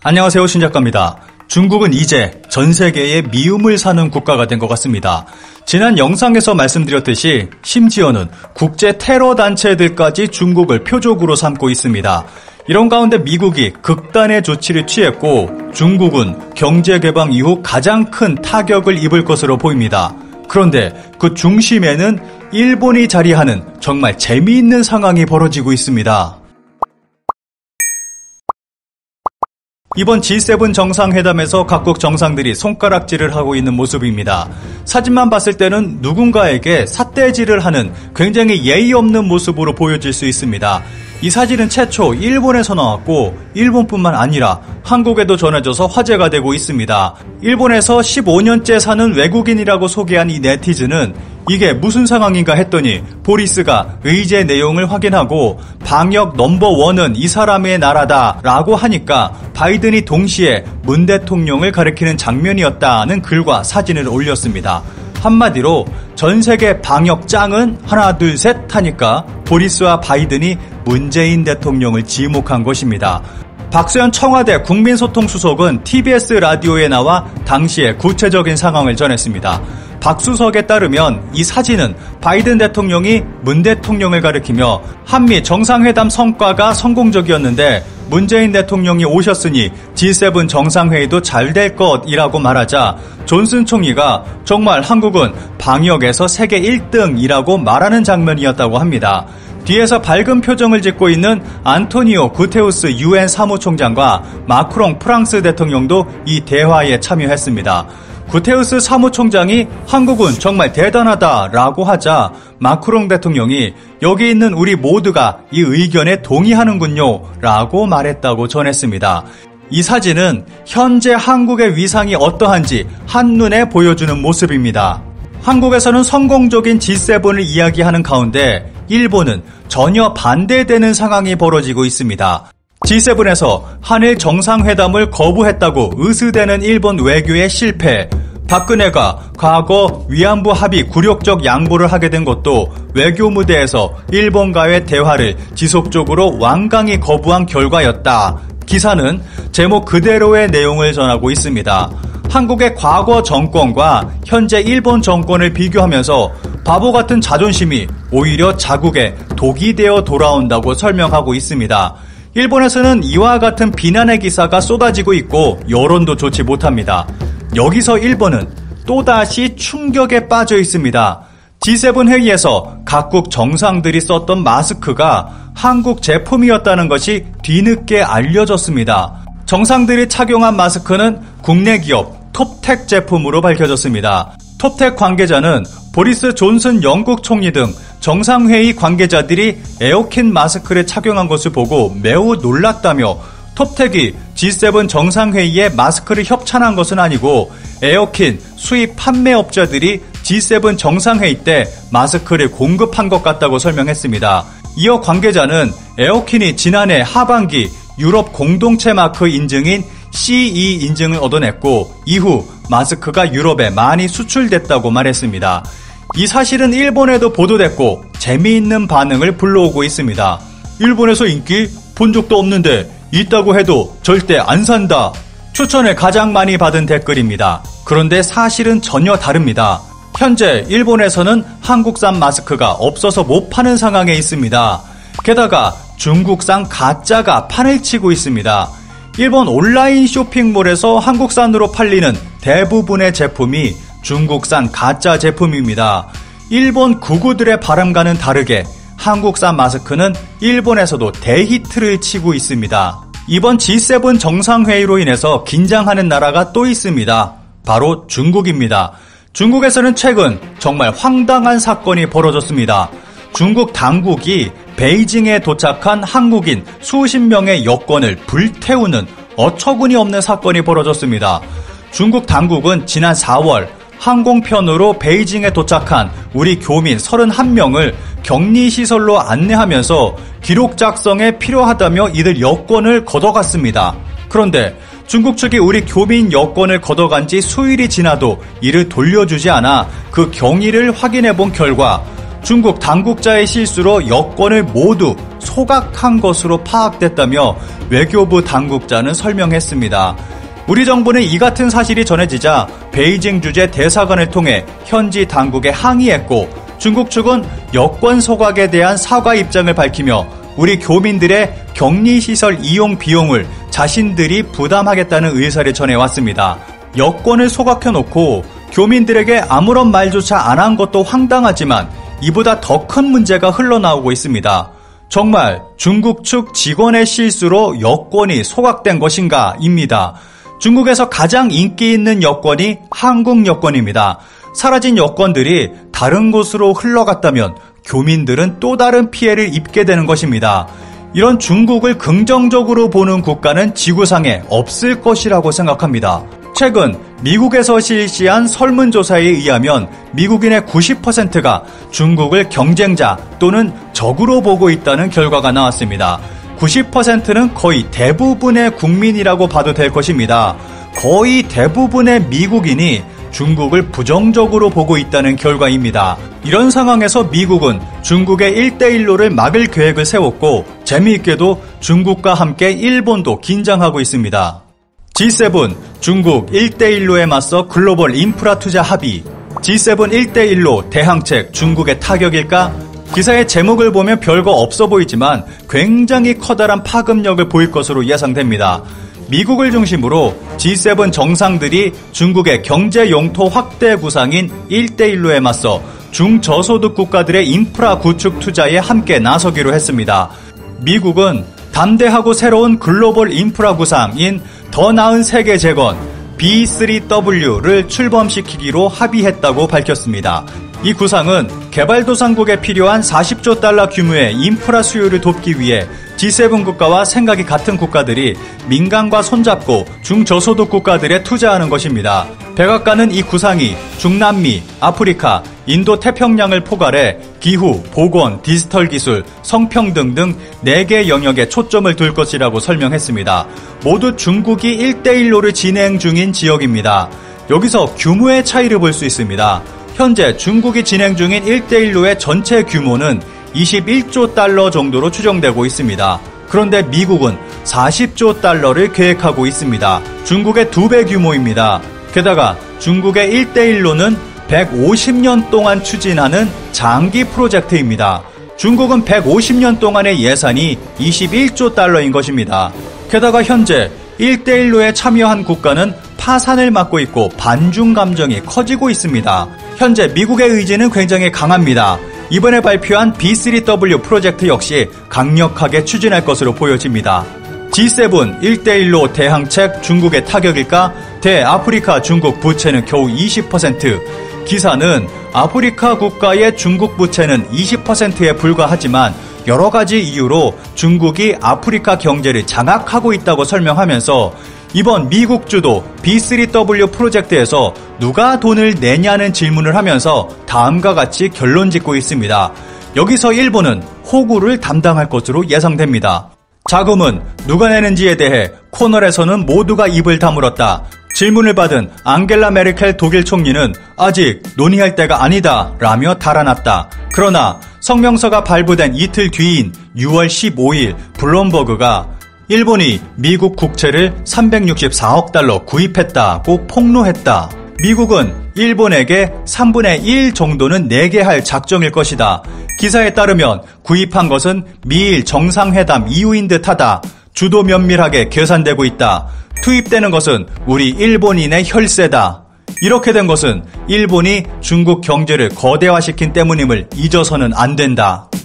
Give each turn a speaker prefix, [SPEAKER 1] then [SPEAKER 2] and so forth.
[SPEAKER 1] 안녕하세요, 신작가입니다. 중국은 이제 전 세계에 미움을 사는 국가가 된 것 같습니다. 지난 영상에서 말씀드렸듯이 심지어는 국제 테러 단체들까지 중국을 표적으로 삼고 있습니다. 이런 가운데 미국이 극단의 조치를 취했고 중국은 경제 개방 이후 가장 큰 타격을 입을 것으로 보입니다. 그런데 그 중심에는 일본이 자리하는 정말 재미있는 상황이 벌어지고 있습니다. 이번 G7 정상회담에서 각국 정상들이 손가락질을 하고 있는 모습입니다. 사진만 봤을 때는 누군가에게 삿대질을 하는 굉장히 예의 없는 모습으로 보여질 수 있습니다. 이 사진은 최초 일본에서 나왔고 일본뿐만 아니라 한국에도 전해져서 화제가 되고 있습니다. 일본에서 15년째 사는 외국인이라고 소개한 이 네티즌은 이게 무슨 상황인가 했더니 보리스가 의제 내용을 확인하고 방역 넘버1은 이 사람의 나라다 라고 하니까 바이든이 동시에 문 대통령을 가리키는 장면이었다는 글과 사진을 올렸습니다. 한마디로 전 세계 방역 짱은 하나 둘 셋 하니까 보리스와 바이든이 문재인 대통령을 지목한 것입니다. 박수현 청와대 국민소통수석은 TBS 라디오에 나와 당시의 구체적인 상황을 전했습니다. 박 수석에 따르면 이 사진은 바이든 대통령이 문 대통령을 가리키며 한미 정상회담 성과가 성공적이었는데 문재인 대통령이 오셨으니 G7 정상회의도 잘 될 것이라고 말하자 존슨 총리가 정말 한국은 방역에서 세계 1등이라고 말하는 장면이었다고 합니다. 뒤에서 밝은 표정을 짓고 있는 안토니오 구테우스 UN 사무총장과 마크롱 프랑스 대통령도 이 대화에 참여했습니다. 구테우스 사무총장이 한국은 정말 대단하다라고 하자 마크롱 대통령이 여기 있는 우리 모두가 이 의견에 동의하는군요 라고 말했다고 전했습니다. 이 사진은 현재 한국의 위상이 어떠한지 한눈에 보여주는 모습입니다. 한국에서는 성공적인 G7을 이야기하는 가운데 일본은 전혀 반대되는 상황이 벌어지고 있습니다. G7에서 한일 정상회담을 거부했다고 의스대는 일본 외교의 실패, 박근혜가 과거 위안부 합의 굴욕적 양보를 하게 된 것도 외교 무대에서 일본과의 대화를 지속적으로 완강히 거부한 결과였다. 기사는 제목 그대로의 내용을 전하고 있습니다. 한국의 과거 정권과 현재 일본 정권을 비교하면서 바보 같은 자존심이 오히려 자국에 독이 되어 돌아온다고 설명하고 있습니다. 일본에서는 이와 같은 비난의 기사가 쏟아지고 있고 여론도 좋지 못합니다. 여기서 일본은 또다시 충격에 빠져 있습니다. G7 회의에서 각국 정상들이 썼던 마스크가 한국 제품이었다는 것이 뒤늦게 알려졌습니다. 정상들이 착용한 마스크는 국내 기업 톱텍 제품으로 밝혀졌습니다. 톱텍 관계자는 보리스 존슨 영국 총리 등 정상회의 관계자들이 에어킨 마스크를 착용한 것을 보고 매우 놀랐다며 톱텍이 G7 정상회의에 마스크를 협찬한 것은 아니고 에어킨 수입 판매업자들이 G7 정상회의 때 마스크를 공급한 것 같다고 설명했습니다. 이어 관계자는 에어킨이 지난해 하반기 유럽 공동체 마크 인증인 CE 인증을 얻어냈고 이후 마스크가 유럽에 많이 수출됐다고 말했습니다. 이 사실은 일본에도 보도됐고 재미있는 반응을 불러오고 있습니다. 일본에서 인기 본 적도 없는데 있다고 해도 절대 안 산다. 추천을 가장 많이 받은 댓글입니다. 그런데 사실은 전혀 다릅니다. 현재 일본에서는 한국산 마스크가 없어서 못 파는 상황에 있습니다. 게다가 중국산 가짜가 판을 치고 있습니다. 일본 온라인 쇼핑몰에서 한국산으로 팔리는 대부분의 제품이 중국산 가짜 제품입니다. 일본 구구들의 바람과는 다르게 한국산 마스크는 일본에서도 대히트를 치고 있습니다. 이번 G7 정상회의로 인해서 긴장하는 나라가 또 있습니다. 바로 중국입니다. 중국에서는 최근 정말 황당한 사건이 벌어졌습니다. 중국 당국이 베이징에 도착한 한국인 수십 명의 여권을 불태우는 어처구니 없는 사건이 벌어졌습니다. 중국 당국은 지난 4월 항공편으로 베이징에 도착한 우리 교민 31명을 격리시설로 안내하면서 기록 작성에 필요하다며 이들 여권을 걷어갔습니다. 그런데 중국 측이 우리 교민 여권을 걷어간 지 수일이 지나도 이를 돌려주지 않아 그 경위를 확인해 본 결과 중국 당국자의 실수로 여권을 모두 소각한 것으로 파악됐다며 외교부 당국자는 설명했습니다. 우리 정부는 이 같은 사실이 전해지자 베이징 주재 대사관을 통해 현지 당국에 항의했고, 중국 측은 여권 소각에 대한 사과 입장을 밝히며 우리 교민들의 격리시설 이용 비용을 자신들이 부담하겠다는 의사를 전해왔습니다. 여권을 소각해놓고 교민들에게 아무런 말조차 안 한 것도 황당하지만 이보다 더 큰 문제가 흘러나오고 있습니다. 정말 중국 측 직원의 실수로 여권이 소각된 것인가 입니다. 중국에서 가장 인기 있는 여권이 한국 여권입니다. 사라진 여권들이 다른 곳으로 흘러갔다면 교민들은 또 다른 피해를 입게 되는 것입니다. 이런 중국을 긍정적으로 보는 국가는 지구상에 없을 것이라고 생각합니다. 최근 미국에서 실시한 설문조사에 의하면 미국인의 90%가 중국을 경쟁자 또는 적으로 보고 있다는 결과가 나왔습니다. 90%는 거의 대부분의 국민이라고 봐도 될 것입니다. 거의 대부분의 미국인이 중국을 부정적으로 보고 있다는 결과입니다. 이런 상황에서 미국은 중국의 1대1로를 막을 계획을 세웠고, 재미있게도 중국과 함께 일본도 긴장하고 있습니다. G7 중국 1대1로에 맞서 글로벌 인프라 투자 합의. G7 1대1로 대항책 중국의 타격일까? 기사의 제목을 보면 별거 없어 보이지만 굉장히 커다란 파급력을 보일 것으로 예상됩니다. 미국을 중심으로 G7 정상들이 중국의 경제 영토 확대 구상인 1대1로에 맞서 중저소득 국가들의 인프라 구축 투자에 함께 나서기로 했습니다. 미국은 담대하고 새로운 글로벌 인프라 구상인 더 나은 세계 재건 B3W를 출범시키기로 합의했다고 밝혔습니다. 이 구상은 개발도상국에 필요한 40조 달러 규모의 인프라 수요를 돕기 위해 G7 국가와 생각이 같은 국가들이 민간과 손잡고 중저소득 국가들에 투자하는 것입니다. 백악관은 이 구상이 중남미, 아프리카, 인도 태평양을 포괄해 기후, 보건, 디지털 기술, 성평등 등 4개 영역에 초점을 둘 것이라고 설명했습니다. 모두 중국이 1대1로를 진행 중인 지역입니다. 여기서 규모의 차이를 볼 수 있습니다. 현재 중국이 진행 중인 1대1로의 전체 규모는 21조 달러 정도로 추정되고 있습니다. 그런데 미국은 40조 달러를 계획하고 있습니다. 중국의 2배 규모입니다. 게다가 중국의 1대1로는 150년 동안 추진하는 장기 프로젝트입니다. 중국은 150년 동안의 예산이 21조 달러인 것입니다. 게다가 현재 1대1로에 참여한 국가는 파산을 맞고 있고 반중 감정이 커지고 있습니다. 현재 미국의 의지는 굉장히 강합니다. 이번에 발표한 B3W 프로젝트 역시 강력하게 추진할 것으로 보여집니다. G7 1대1로 대항책 중국의 타격일까? 대아프리카 중국 부채는 겨우 20%. 기사는 아프리카 국가의 중국 부채는 20%에 불과하지만 여러 가지 이유로 중국이 아프리카 경제를 장악하고 있다고 설명하면서 이번 미국 주도 B3W 프로젝트에서 누가 돈을 내냐는 질문을 하면서 다음과 같이 결론 짓고 있습니다. 여기서 일본은 호구를 담당할 것으로 예상됩니다. 자금은 누가 내는지에 대해 코널에서는 모두가 입을 다물었다. 질문을 받은 앙겔라 메르켈 독일 총리는 아직 논의할 때가 아니다 라며 달아났다. 그러나 성명서가 발부된 이틀 뒤인 6월 15일 블룸버그가 일본이 미국 국채를 364억 달러 구입했다고 폭로했다. 미국은 일본에게 3분의 1 정도는 내게 할 작정일 것이다. 기사에 따르면 구입한 것은 미일 정상회담 이후인 듯하다. 주도 면밀하게 계산되고 있다. 투입되는 것은 우리 일본인의 혈세다. 이렇게 된 것은 일본이 중국 경제를 거대화시킨 때문임을 잊어서는 안 된다.